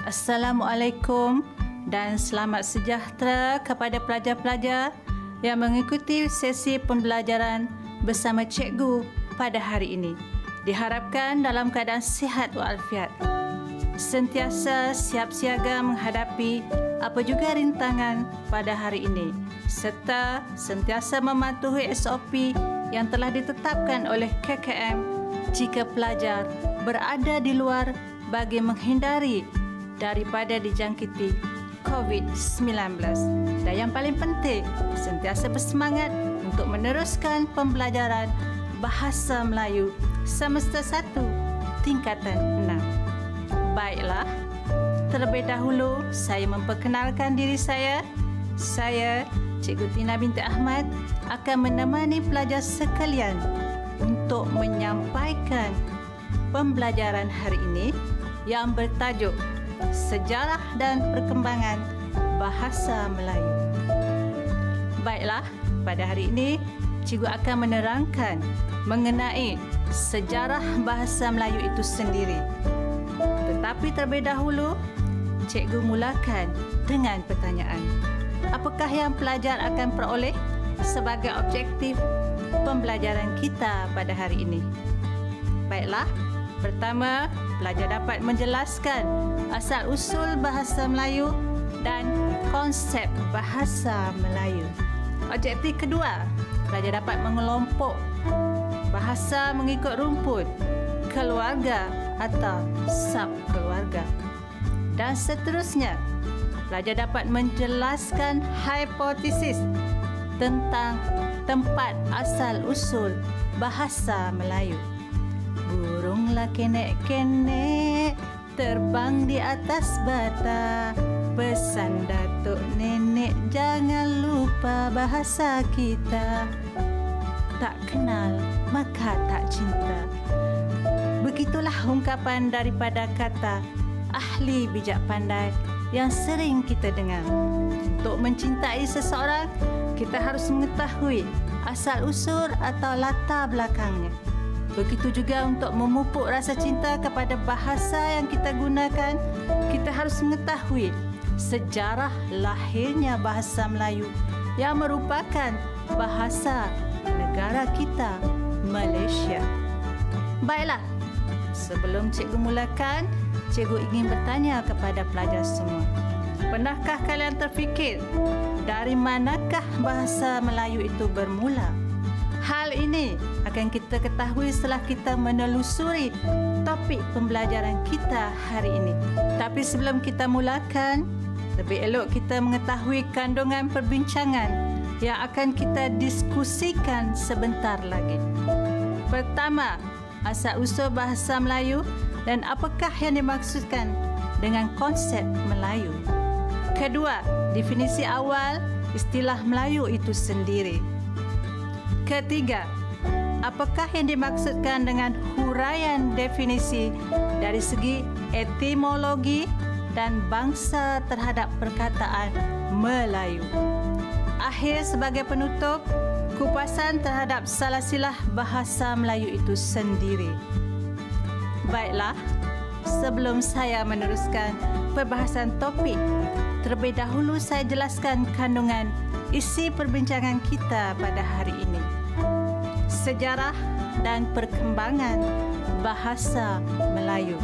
Assalamualaikum dan selamat sejahtera kepada pelajar-pelajar yang mengikuti sesi pembelajaran bersama cikgu pada hari ini. Diharapkan dalam keadaan sihat walafiat. Sentiasa siap siaga menghadapi apa juga rintangan pada hari ini serta sentiasa mematuhi SOP yang telah ditetapkan oleh KKM jika pelajar berada di luar bagi menghindari daripada dijangkiti COVID-19. Dan yang paling penting, sentiasa bersemangat untuk meneruskan pembelajaran Bahasa Melayu Semester 1 tingkatan 6. Baiklah, terlebih dahulu saya memperkenalkan diri saya. Saya, Cikgu Tina binti Ahmad, akan menemani pelajar sekalian untuk menyampaikan pembelajaran hari ini yang bertajuk Sejarah dan Perkembangan Bahasa Melayu. Baiklah, pada hari ini cikgu akan menerangkan mengenai sejarah bahasa Melayu itu sendiri. Tetapi terlebih dahulu, cikgu mulakan dengan pertanyaan. Apakah yang pelajar akan peroleh sebagai objektif pembelajaran kita pada hari ini? Baiklah, pertama, pelajar dapat menjelaskan asal-usul bahasa Melayu dan konsep bahasa Melayu. Objektif kedua, pelajar dapat mengelompok bahasa mengikut rumput, keluarga atau subkeluarga. Dan seterusnya, pelajar dapat menjelaskan hipotesis tentang tempat asal-usul bahasa Melayu. Burunglah kenek-kenek terbang di atas bata. Pesan datuk nenek jangan lupa bahasa kita. Tak kenal maka tak cinta. Begitulah ungkapan daripada kata ahli bijak pandai yang sering kita dengar. Untuk mencintai seseorang, kita harus mengetahui asal-usul atau latar belakangnya. Begitu juga untuk memupuk rasa cinta kepada bahasa yang kita gunakan, kita harus mengetahui sejarah lahirnya bahasa Melayu yang merupakan bahasa negara kita, Malaysia. Baiklah, sebelum cikgu mulakan, cikgu ingin bertanya kepada pelajar semua. Pernahkah kalian terfikir dari manakah bahasa Melayu itu bermula? Hal ini akan kita ketahui setelah kita menelusuri topik pembelajaran kita hari ini. Tapi sebelum kita mulakan, lebih elok kita mengetahui kandungan perbincangan yang akan kita diskusikan sebentar lagi. Pertama, asal-usul bahasa Melayu dan apakah yang dimaksudkan dengan konsep Melayu. Kedua, definisi awal istilah Melayu itu sendiri. Ketiga, apakah yang dimaksudkan dengan huraian definisi dari segi etimologi dan bangsa terhadap perkataan Melayu. Akhir sebagai penutup, kupasan terhadap silsilah bahasa Melayu itu sendiri. Baiklah, sebelum saya meneruskan perbahasan topik, terlebih dahulu saya jelaskan kandungan isi perbincangan kita pada hari ini. Sejarah dan perkembangan bahasa Melayu.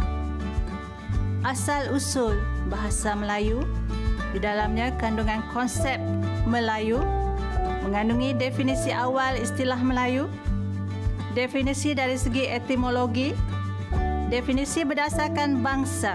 Asal-usul bahasa Melayu, di dalamnya kandungan konsep Melayu, mengandungi definisi awal istilah Melayu, definisi dari segi etimologi, definisi berdasarkan bangsa,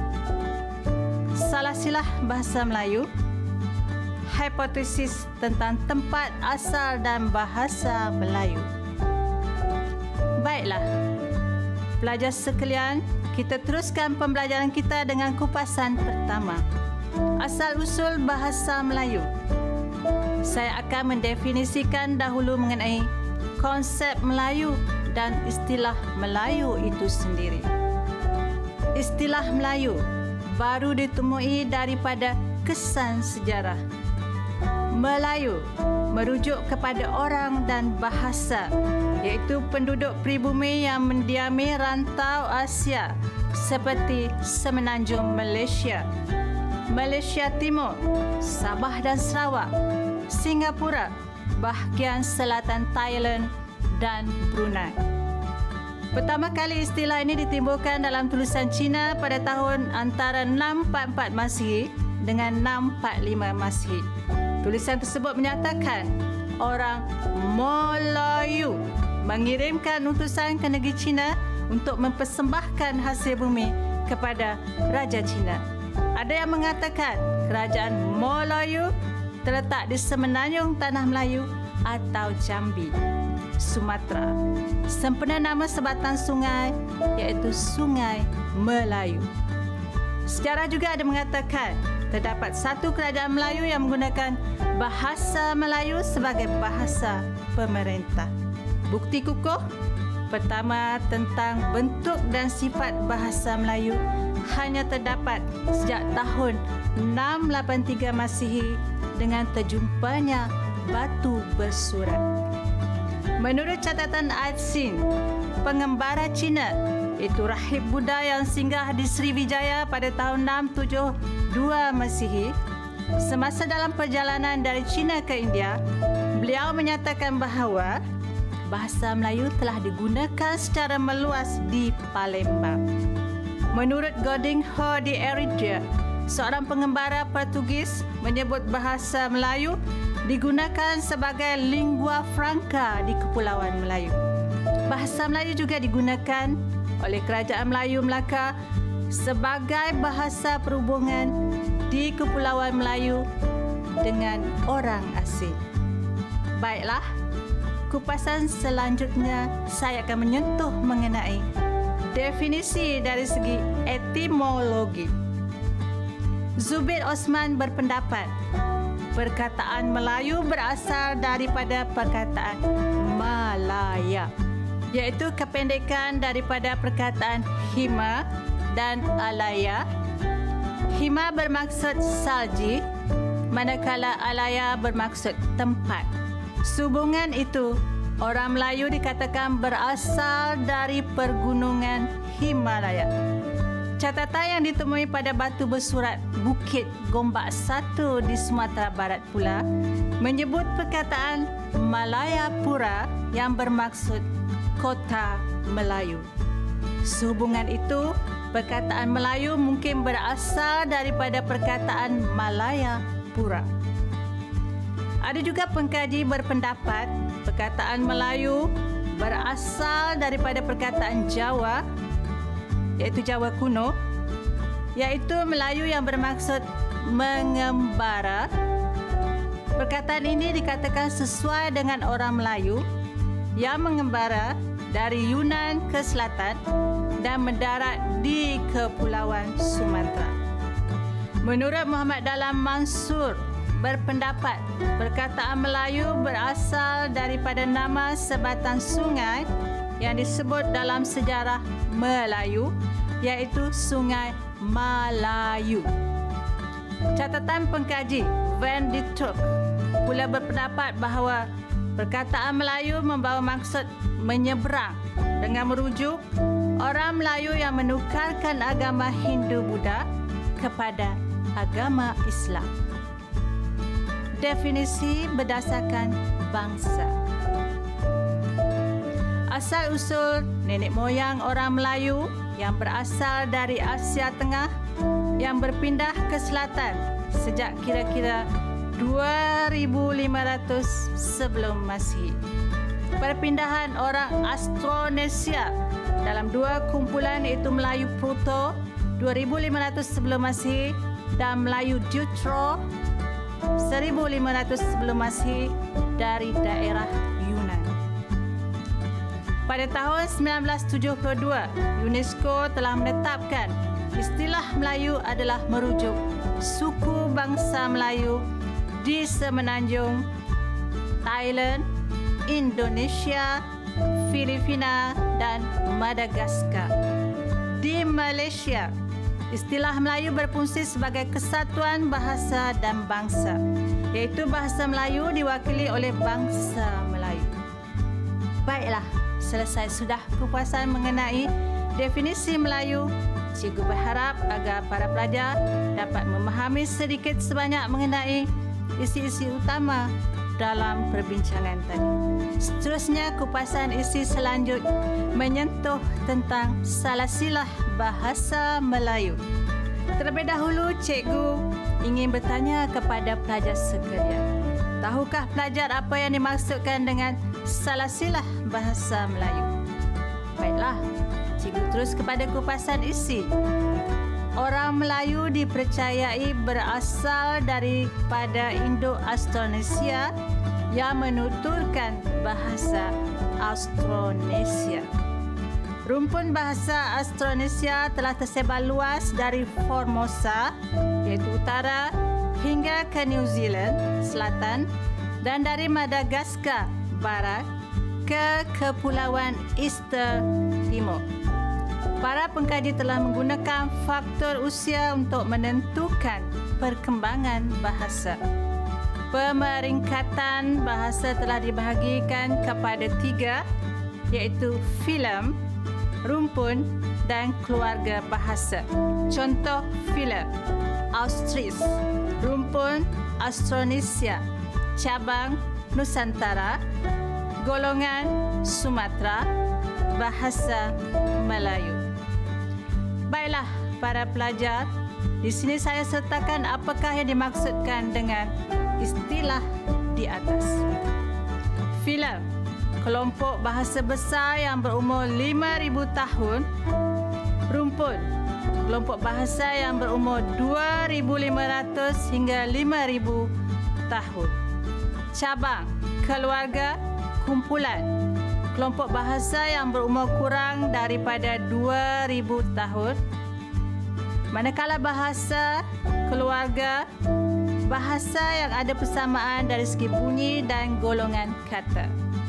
silsilah bahasa Melayu, hipotesis tentang tempat asal dan bahasa Melayu. Baiklah, pelajar sekalian, kita teruskan pembelajaran kita dengan kupasan pertama. Asal-usul bahasa Melayu. Saya akan mendefinisikan dahulu mengenai konsep Melayu dan istilah Melayu itu sendiri. Istilah Melayu baru ditemui daripada kesan sejarah. Melayu merujuk kepada orang dan bahasa, iaitu penduduk pribumi yang mendiami rantau Asia seperti Semenanjung Malaysia, Malaysia Timur, Sabah dan Sarawak, Singapura, bahagian selatan Thailand dan Brunei. Pertama kali istilah ini ditimbulkan dalam tulisan Cina pada tahun antara 644 Masihi dengan 645 Masihi. Tulisan tersebut menyatakan orang Melayu mengirimkan utusan ke negeri Cina untuk mempersembahkan hasil bumi kepada Raja Cina. Ada yang mengatakan kerajaan Melayu terletak di semenanjung Tanah Melayu atau Jambi, Sumatera. Sempena nama sebatang sungai iaitu Sungai Melayu. Sejarah juga ada mengatakan terdapat satu kerajaan Melayu yang menggunakan bahasa Melayu sebagai bahasa pemerintah. Bukti kukuh pertama tentang bentuk dan sifat bahasa Melayu hanya terdapat sejak tahun 683 Masihi dengan terjumpanya batu bersurat. Menurut catatan Aisin, pengembara Cina, iaitu rahib Buddha yang singgah di Sriwijaya pada tahun 672 Masihi, semasa dalam perjalanan dari Cina ke India, beliau menyatakan bahawa bahasa Melayu telah digunakan secara meluas di Palembang. Menurut Godinho di Eritrea, seorang pengembara Portugis menyebut bahasa Melayu digunakan sebagai lingua franca di Kepulauan Melayu. Bahasa Melayu juga digunakan oleh Kerajaan Melayu Melaka sebagai bahasa perhubungan di Kepulauan Melayu dengan orang asing. Baiklah, kupasan selanjutnya saya akan menyentuh mengenai definisi dari segi etimologi. Zubir Osman berpendapat perkataan Melayu berasal daripada perkataan Malaya, iaitu kependekan daripada perkataan Hima dan Alaya. Hima bermaksud salji, manakala Alaya bermaksud tempat. Sehubungan itu, orang Melayu dikatakan berasal dari pergunungan Himalaya. Catatan yang ditemui pada batu bersurat Bukit Gombak 1 di Sumatera Barat pula menyebut perkataan Malayapura yang bermaksud kota Melayu. Sehubungan itu, perkataan Melayu mungkin berasal daripada perkataan Malayapura. Ada juga pengkaji berpendapat perkataan Melayu berasal daripada perkataan Jawa, iaitu Jawa kuno, iaitu Melayu yang bermaksud mengembara. Perkataan ini dikatakan sesuai dengan orang Melayu yang mengembara dari Yunan ke selatan dan mendarat di Kepulauan Sumatera. Menurut Muhammad Dalam Mansur berpendapat perkataan Melayu berasal daripada nama sebatang sungai yang disebut dalam sejarah Melayu, iaitu Sungai Malayu. Catatan pengkaji Van de Turk pula berpendapat bahawa perkataan Melayu membawa maksud menyeberang dengan merujuk orang Melayu yang menukarkan agama Hindu-Buddha kepada agama Islam. Definisi berdasarkan bangsa. Asal-usul nenek moyang orang Melayu yang berasal dari Asia Tengah yang berpindah ke selatan sejak kira-kira 2500 sebelum Masihi. Perpindahan orang Austronesia dalam dua kumpulan iaitu Melayu Proto 2500 sebelum Masihi dan Melayu Deutero 1500 sebelum Masihi dari daerah Yunan. Pada tahun 1972, UNESCO telah menetapkan istilah Melayu adalah merujuk suku bangsa Melayu di Semenanjung Thailand, Indonesia, Filipina dan Madagaskar. Di Malaysia, istilah Melayu berfungsi sebagai kesatuan bahasa dan bangsa, iaitu bahasa Melayu diwakili oleh bangsa Melayu. Baiklah, selesai sudah kupasan mengenai definisi Melayu, cikgu berharap agar para pelajar dapat memahami sedikit sebanyak mengenai isi-isi utama dalam perbincangan tadi. Seterusnya, kupasan isi selanjut menyentuh tentang salah silah bahasa Melayu. Terlebih dahulu, cikgu ingin bertanya kepada pelajar sekalian. Tahukah pelajar apa yang dimaksudkan dengan salah silah bahasa Melayu? Baiklah, cikgu terus kepada kupasan isi. Orang Melayu dipercayai berasal daripada Indo-Austronesia yang menuturkan bahasa Austronesia. Rumpun bahasa Austronesia telah tersebar luas dari Formosa, iaitu utara, hingga ke New Zealand, selatan, dan dari Madagaskar, barat, ke Kepulauan Easter, timur. Para pengkaji telah menggunakan faktor usia untuk menentukan perkembangan bahasa. Pemeringkatan bahasa telah dibahagikan kepada 3, iaitu filem, rumpun dan keluarga bahasa. Contoh filem: Austris, rumpun Austronesia, cabang Nusantara, golongan Sumatera, bahasa Melayu. Baiklah, para pelajar, di sini saya sertakan apakah yang dimaksudkan dengan istilah di atas. Filem, kelompok bahasa besar yang berumur 5,000 tahun. Rumpun, kelompok bahasa yang berumur 2,500 hingga 5,000 tahun. Cabang, keluarga, kumpulan, kelompok bahasa yang berumur kurang daripada 2,000 tahun. Manakala bahasa keluarga, bahasa yang ada persamaan dari segi bunyi dan golongan kata.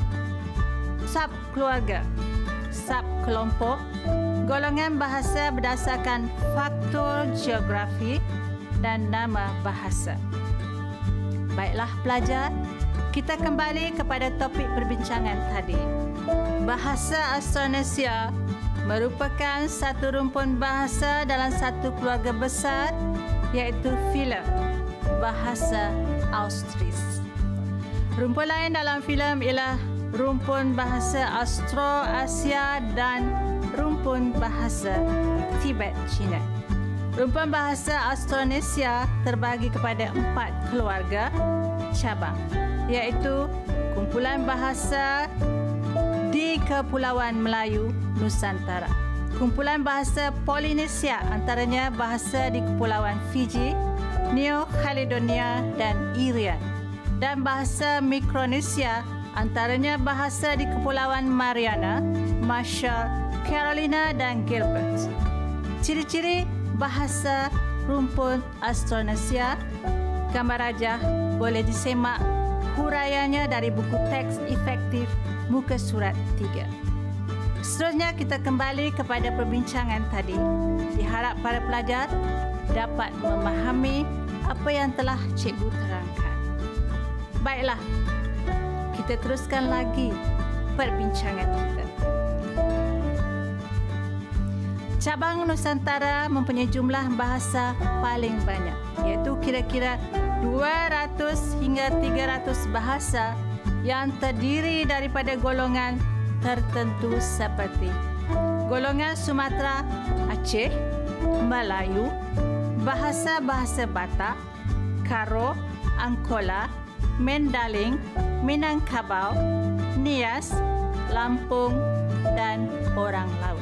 Subkeluarga, subkelompok, golongan bahasa berdasarkan faktor geografi dan nama bahasa. Baiklah pelajar, kita kembali kepada topik perbincangan tadi. Bahasa Austronesia merupakan satu rumpun bahasa dalam satu keluarga besar, iaitu filem, bahasa Austris. Rumpun lain dalam filem ialah rumpun bahasa Austroasia dan rumpun bahasa Tibet, China. Rumpun bahasa Austronesia terbahagi kepada 4 keluarga cabang, iaitu kumpulan bahasa di Kepulauan Melayu, Nusantara. Kumpulan bahasa Polinesia, antaranya bahasa di Kepulauan Fiji, New Caledonia dan Irian. Dan bahasa Mikronesia, antaranya bahasa di Kepulauan Mariana, Marshall, Carolina dan Gilbert. Ciri-ciri bahasa rumpun Austronesia, gambar rajah boleh disemak huraiannya dari buku teks efektif muka surat 3. Seterusnya kita kembali kepada perbincangan tadi. Diharap para pelajar dapat memahami apa yang telah cikgu terangkan. Baiklah, kita teruskan lagi perbincangan kita. Cabang Nusantara mempunyai jumlah bahasa paling banyak, iaitu kira-kira 200 hingga 300 bahasa yang terdiri daripada golongan tertentu seperti golongan Sumatera, Aceh, Melayu, bahasa-bahasa Batak, Karo, Angkola, Mendaling, Minangkabau, Nias, Lampung dan orang laut.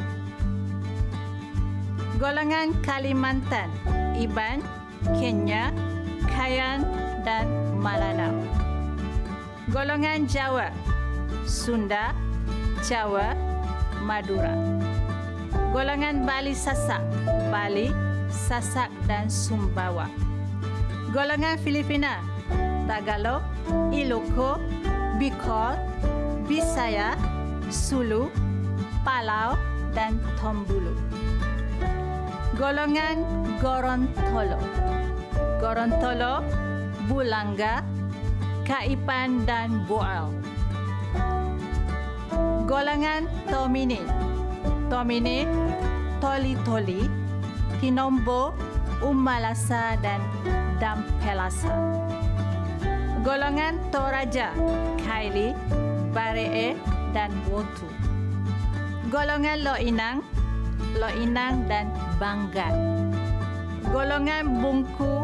Golongan Kalimantan, Iban, Kenya, Kayan dan Malanau. Golongan Jawa, Sunda, Jawa, Madura. Golongan Bali Sasak, Bali, Sasak dan Sumbawa. Golongan Filipina, Tagalog, Ilocos, Bicol, Bisaya, Sulu, Palau dan Tombulu. Golongan Gorontalo, Gorontalo, Bulanga, Kaipan dan Boal. Golongan Tominin, Tomine, Toli-Toli, Tinombo, Umalasa dan Dampelasa. Golongan Toraja, Kaili, Baree dan Wotu. Golongan Loinang dan Banggan. Golongan Bungku,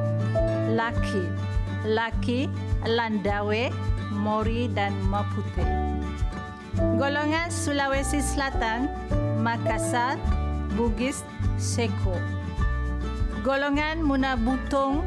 Laki, Landawe, Mori dan Mapute. Golongan Sulawesi Selatan, Makassar, Bugis, Seko. Golongan Munabutong,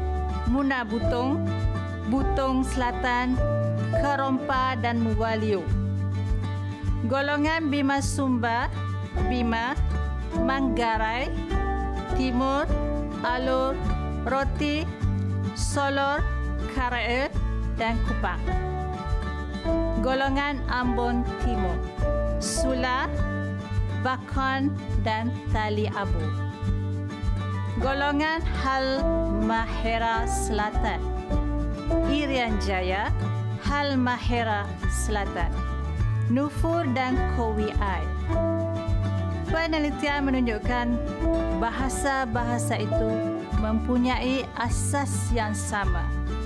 Butong Selatan, Karompa dan Muwalio. Golongan Bima Sumba, Bima, Manggarai, Timur, Alor, Roti, Solor, Karae dan Kupang. Golongan Ambon Timur, Sula, Bakon dan Tali Abu. Golongan Halmahera Selatan, Irian Jaya, Halmahera Selatan, Nufur dan Kowi Ai. Penelitian menunjukkan bahasa-bahasa itu mempunyai asas yang sama.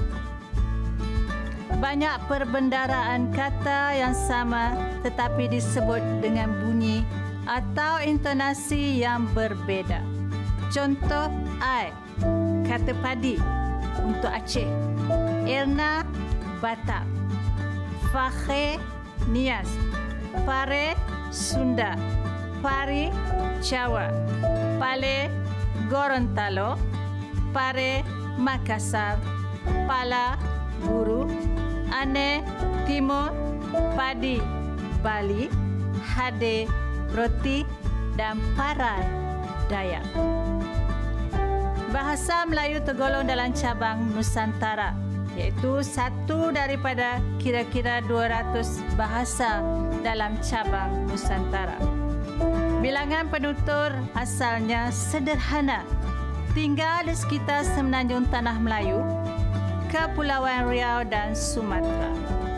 Banyak perbendaraan kata yang sama tetapi disebut dengan bunyi atau intonasi yang berbeda. Contoh Ai, kata padi untuk Aceh, Erna, Batak, Fakhe, Nias, Pare, Sunda, Pari, Jawa, Pale, Gorontalo, Pare, Makassar, Pala, Guru, Ane, Timur, Padi, Bali, Hade, Roti dan Parai, Dayak. Bahasa Melayu tergolong dalam cabang Nusantara, iaitu satu daripada kira-kira 200 bahasa dalam cabang Nusantara. Bilangan penutur asalnya sederhana, tinggal di sekitar semenanjung Tanah Melayu, Kepulauan Riau dan Sumatera.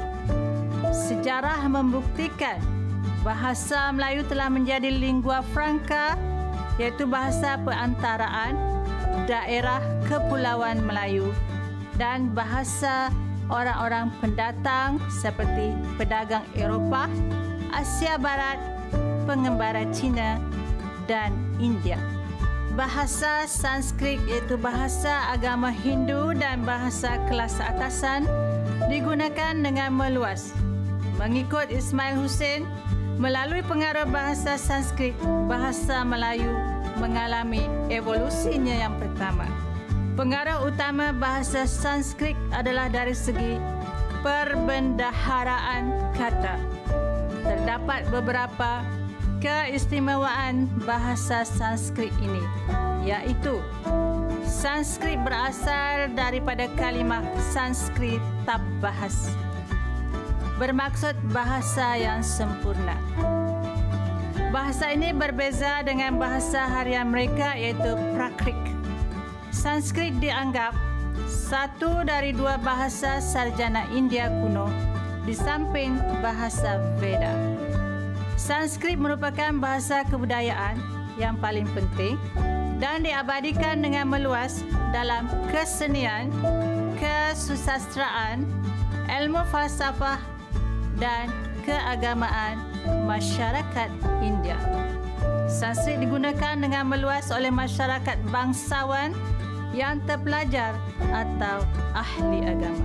Sejarah membuktikan bahasa Melayu telah menjadi lingua franca, iaitu bahasa perantaraan daerah Kepulauan Melayu dan bahasa orang-orang pendatang seperti pedagang Eropah, Asia Barat, pengembara Cina dan India. Bahasa Sanskrit iaitu bahasa agama Hindu dan bahasa kelas atasan digunakan dengan meluas. Mengikut Ismail Hussein, melalui pengaruh bahasa Sanskrit, bahasa Melayu mengalami evolusinya yang pertama. Pengaruh utama bahasa Sanskrit adalah dari segi perbendaharaan kata. Terdapat beberapa keistimewaan bahasa Sanskrit ini, iaitu Sanskrit berasal daripada kalimah Sanskrit Tabbahas, bermaksud bahasa yang sempurna. Bahasa ini berbeza dengan bahasa harian mereka, iaitu Prakrit. Sanskrit dianggap satu dari dua bahasa sarjana India kuno di samping bahasa Veda. Sanskrit merupakan bahasa kebudayaan yang paling penting dan diabadikan dengan meluas dalam kesenian, kesusastraan, ilmu falsafah dan keagamaan masyarakat India. Sanskrit digunakan dengan meluas oleh masyarakat bangsawan yang terpelajar atau ahli agama.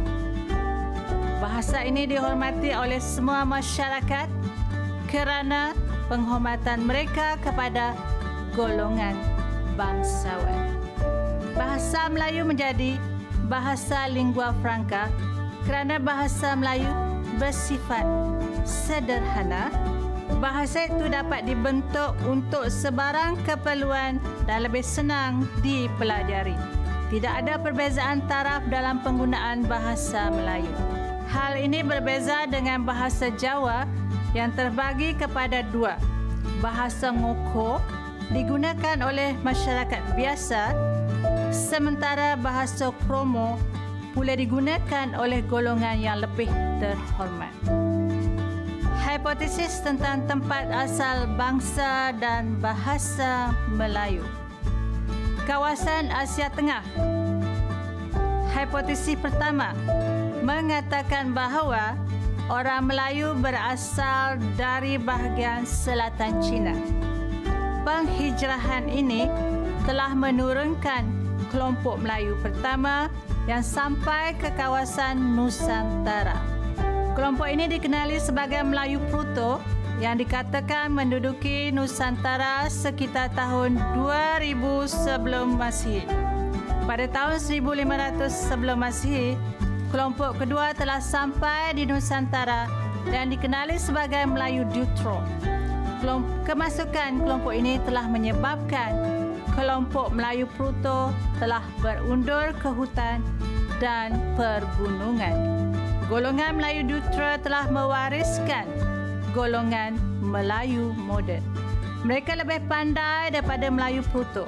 Bahasa ini dihormati oleh semua masyarakat kerana penghormatan mereka kepada golongan bangsawan. Bahasa Melayu menjadi bahasa lingua franca kerana bahasa Melayu bersifat sederhana. Bahasa itu dapat dibentuk untuk sebarang keperluan dan lebih senang dipelajari. Tidak ada perbezaan taraf dalam penggunaan bahasa Melayu. Hal ini berbeza dengan bahasa Jawa yang terbagi kepada dua. Bahasa Ngoko digunakan oleh masyarakat biasa, sementara bahasa Kromo pula digunakan oleh golongan yang lebih terhormat. Hipotesis tentang tempat asal bangsa dan bahasa Melayu. Kawasan Asia Tengah. Hipotesis pertama mengatakan bahawa orang Melayu berasal dari bahagian selatan China. Penghijrahan ini telah menurunkan kelompok Melayu pertama yang sampai ke kawasan Nusantara. Kelompok ini dikenali sebagai Melayu Pluto yang dikatakan menduduki Nusantara sekitar tahun 2000 sebelum Masihi. Pada tahun 1500 sebelum Masihi, kelompok kedua telah sampai di Nusantara dan dikenali sebagai Melayu Deutero. Kemasukan kelompok ini telah menyebabkan kelompok Melayu Pluto telah berundur ke hutan dan pergunungan. Golongan Melayu Deutero telah mewariskan golongan Melayu moden. Mereka lebih pandai daripada Melayu Pluto.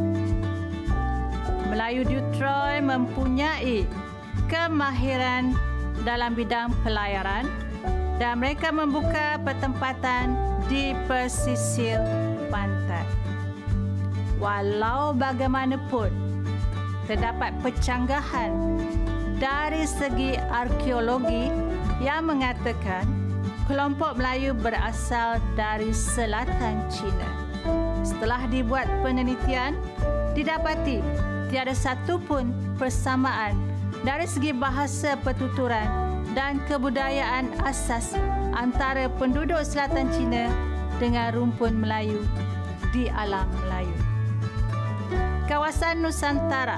Melayu Deutero mempunyai kemahiran dalam bidang pelayaran dan mereka membuka pertempatan di pesisir pantai. Walau bagaimanapun, terdapat pencanggahan dari segi arkeologi yang mengatakan kelompok Melayu berasal dari selatan China. Setelah dibuat penelitian, didapati tiada satu pun persamaan dari segi bahasa pertuturan dan kebudayaan asas antara penduduk selatan China dengan rumpun Melayu di alam Melayu. Kawasan Nusantara.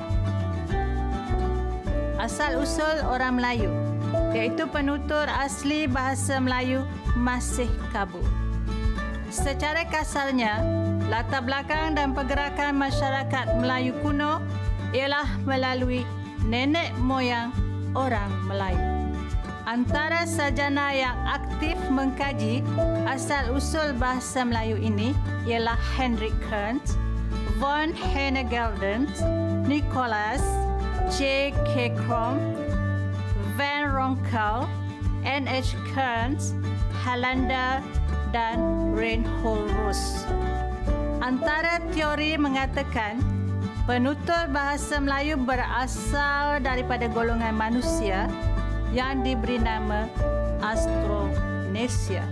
Asal-usul orang Melayu, iaitu penutur asli bahasa Melayu masih kabur. Secara kasarnya, latar belakang dan pergerakan masyarakat Melayu kuno ialah melalui nenek moyang orang Melayu. Antara sarjana yang aktif mengkaji asal-usul bahasa Melayu ini ialah Hendrik Kearns, von Hennegelden, Nicholas, J.K. Krom, Van Ronkel, N.H. Kearns, Hollander, dan Reinhold Roos. Antara teori mengatakan penutur bahasa Melayu berasal daripada golongan manusia yang diberi nama Austronesia.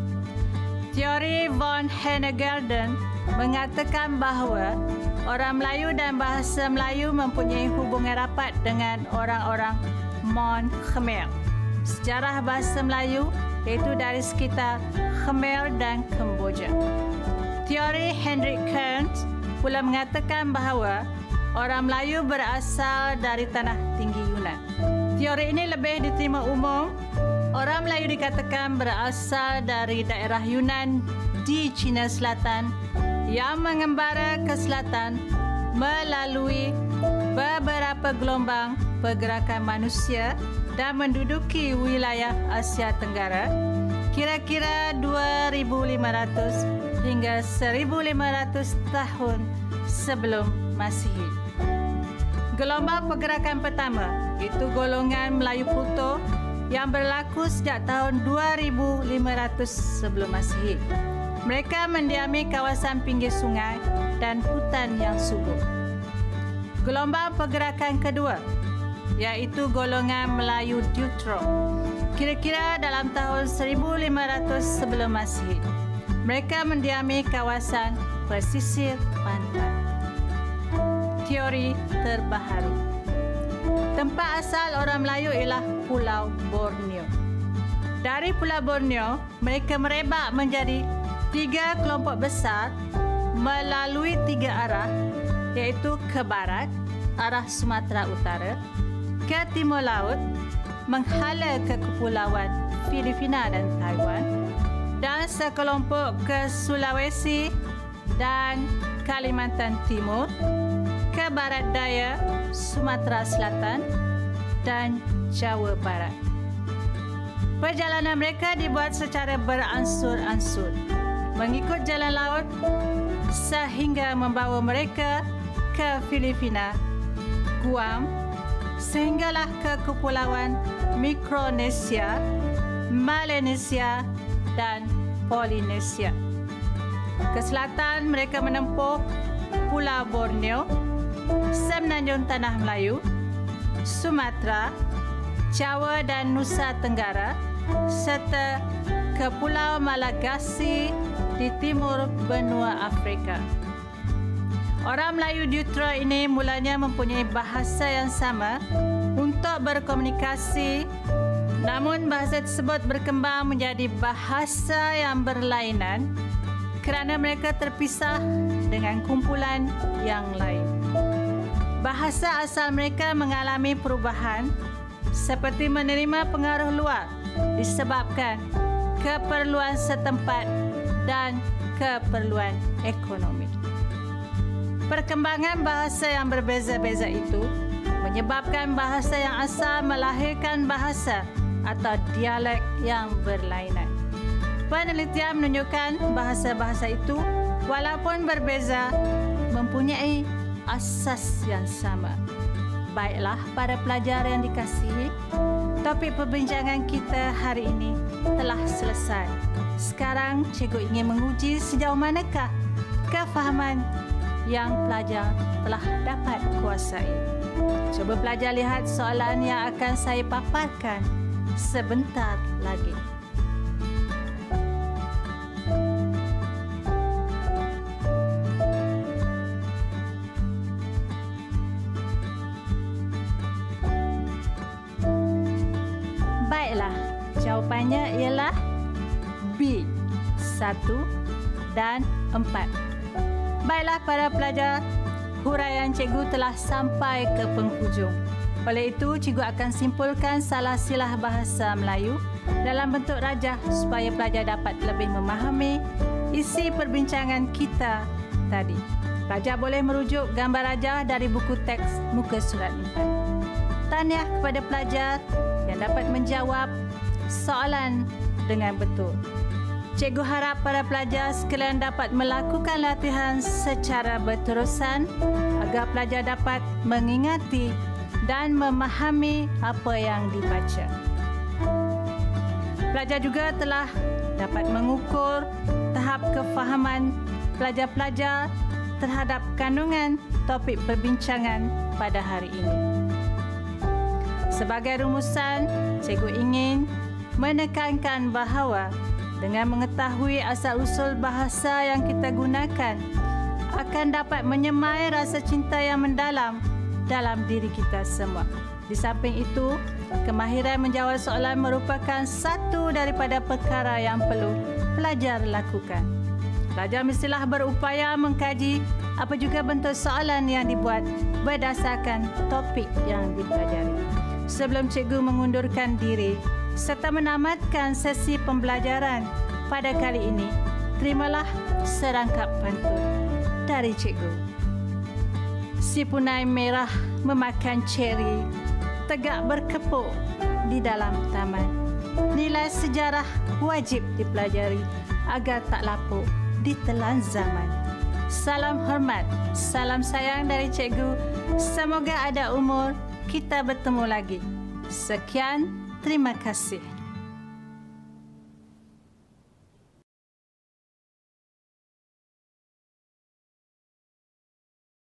Teori von Hennegelden mengatakan bahawa orang Melayu dan bahasa Melayu mempunyai hubungan rapat dengan orang-orang Mon Khmer. Sejarah bahasa Melayu iaitu dari sekitar Khmer dan Kemboja. Teori Hendrik Kearns pula mengatakan bahawa orang Melayu berasal dari tanah tinggi Yunan. Teori ini lebih diterima umum. Orang Melayu dikatakan berasal dari daerah Yunan di China Selatan yang mengembara ke selatan melalui beberapa gelombang pergerakan manusia dan menduduki wilayah Asia Tenggara kira-kira 2,500 hingga 1,500 tahun sebelum Masihi. Gelombang pergerakan pertama iaitu golongan Melayu Pluto yang berlaku sejak tahun 2,500 sebelum Masihi. Mereka mendiami kawasan pinggir sungai dan hutan yang subur. Gelombang pergerakan kedua iaitu golongan Melayu Deutero kira-kira dalam tahun 1,500 sebelum Masihi. Mereka mendiami kawasan pesisir pantai. Teori terbaharu. Tempat asal orang Melayu ialah Pulau Borneo. Dari Pulau Borneo, mereka merebak menjadi 3 kelompok besar melalui 3 arah, iaitu ke barat, arah Sumatera Utara, ke timur laut, menghala ke kepulauan Filipina dan Taiwan, dan sekelompok ke Sulawesi dan Kalimantan Timur, ke barat daya Sumatera Selatan dan Jawa Barat. Perjalanan mereka dibuat secara beransur-ansur, mengikut jalan laut sehingga membawa mereka ke Filipina, Guam, sehinggalah ke kepulauan Mikronesia, Melanesia dan Polinesia. Ke selatan, mereka menempuh Pulau Borneo, Semenanjung Tanah Melayu, Sumatera, Jawa dan Nusa Tenggara, serta ke Pulau Malagasy di timur benua Afrika. Orang Melayu Deutera ini mulanya mempunyai bahasa yang sama untuk berkomunikasi, namun bahasa tersebut berkembang menjadi bahasa yang berlainan kerana mereka terpisah dengan kumpulan yang lain. Bahasa asal mereka mengalami perubahan seperti menerima pengaruh luar disebabkan keperluan setempat dan keperluan ekonomi. Perkembangan bahasa yang berbeza-beza itu menyebabkan bahasa yang asal melahirkan bahasa atau dialek yang berlainan. Penelitian menunjukkan bahasa-bahasa itu walaupun berbeza mempunyai asas yang sama. Baiklah para pelajar yang dikasihi, topik perbincangan kita hari ini telah selesai. Sekarang cikgu ingin menguji sejauh manakah kefahaman yang pelajar telah dapat kuasai. Cuba pelajar lihat soalan yang akan saya paparkan sebentar lagi. Baiklah, jawapannya ialah B, 1 dan 4. Baiklah para pelajar, huraian cikgu telah sampai ke penghujung. Oleh itu, cikgu akan simpulkan salah silah bahasa Melayu dalam bentuk rajah supaya pelajar dapat lebih memahami isi perbincangan kita tadi. Pelajar boleh merujuk gambar rajah dari buku teks muka surat 4. Tahniah kepada pelajar yang dapat menjawab soalan dengan betul. Cikgu harap para pelajar sekalian dapat melakukan latihan secara berterusan agar pelajar dapat mengingati dan memahami apa yang dibaca. Pelajar juga telah dapat mengukur tahap kefahaman pelajar-pelajar terhadap kandungan topik perbincangan pada hari ini. Sebagai rumusan, cikgu ingin menekankan bahawa dengan mengetahui asal-usul bahasa yang kita gunakan akan dapat menyemai rasa cinta yang mendalam dalam diri kita semua. Di samping itu, kemahiran menjawab soalan merupakan satu daripada perkara yang perlu pelajar lakukan. Pelajar mestilah berupaya mengkaji apa juga bentuk soalan yang dibuat berdasarkan topik yang dipelajari. Sebelum cikgu mengundurkan diri serta menamatkan sesi pembelajaran pada kali ini, terimalah serangkap pantun dari cikgu. Si punai merah memakan ceri, tegak berkepuk di dalam taman. Nilai sejarah wajib dipelajari agar tak lapuk ditelan zaman. Salam hormat, salam sayang dari cikgu. Semoga ada umur kita bertemu lagi. Sekian, terima kasih.